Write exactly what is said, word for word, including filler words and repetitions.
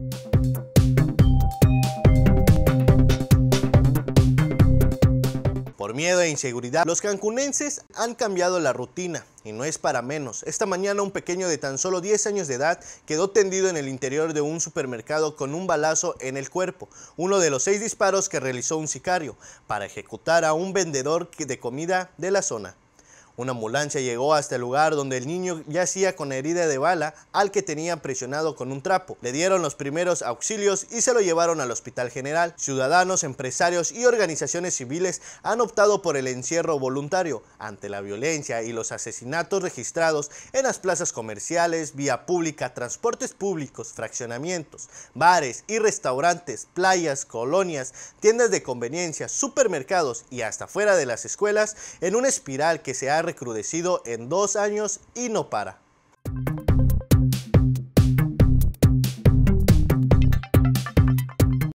Por miedo e inseguridad, los cancunenses han cambiado la rutina, y no es para menos. Esta mañana un pequeño de tan solo diez años de edad quedó tendido en el interior de un supermercado con un balazo en el cuerpo, uno de los seis disparos que realizó un sicario para ejecutar a un vendedor de comida de la zona. Una ambulancia llegó hasta el lugar donde el niño yacía con herida de bala al que tenían presionado con un trapo. Le dieron los primeros auxilios y se lo llevaron al Hospital General. Ciudadanos, empresarios y organizaciones civiles han optado por el encierro voluntario ante la violencia y los asesinatos registrados en las plazas comerciales, vía pública, transportes públicos, fraccionamientos, bares y restaurantes, playas, colonias, tiendas de conveniencia, supermercados y hasta fuera de las escuelas, en una espiral que se ha recrudecido en dos años y no para.